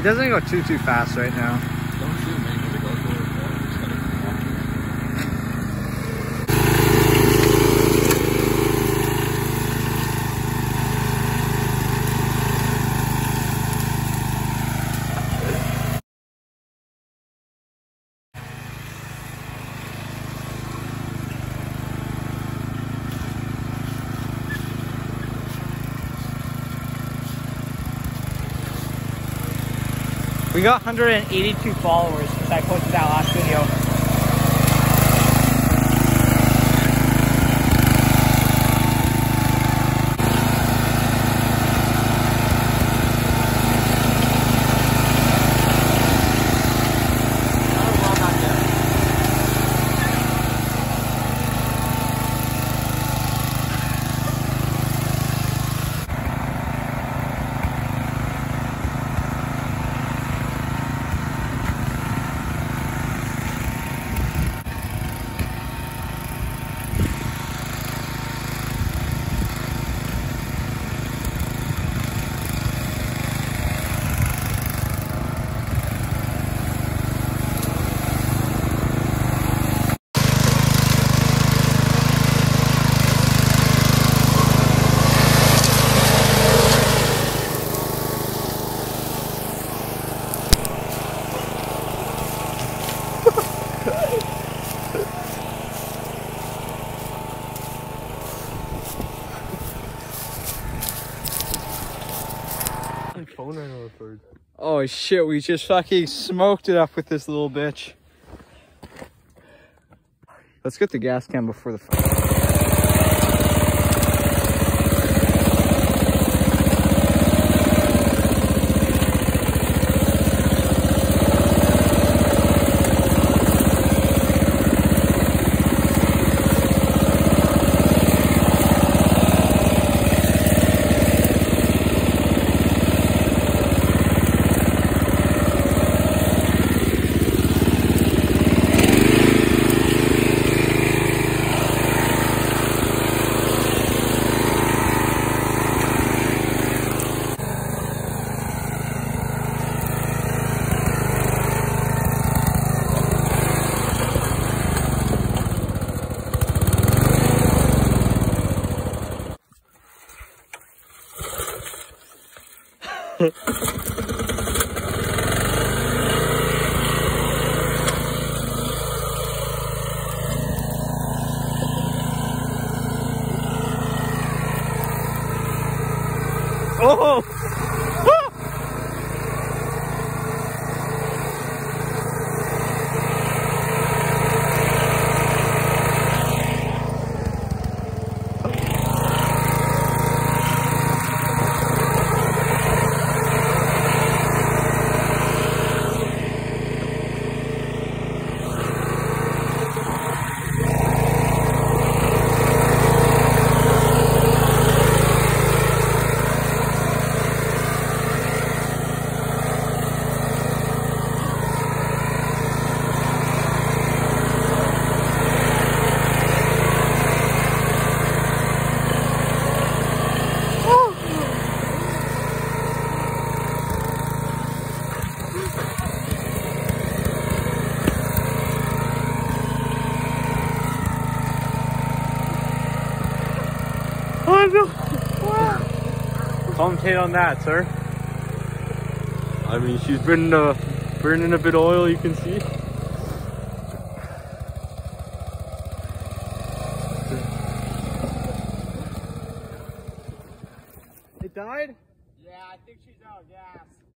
It doesn't go too fast right now. Don't shoot, man. When it goes really far, you just gotta We got 182 followers since I posted that last video. phone right over third. Oh shit, we just fucking smoked it up with this little bitch. Let's get the gas can before the fire. Oh! Commentate on that, sir. I mean, she's burning a bit of oil, you can see. It died? Yeah, I think she's out of gas.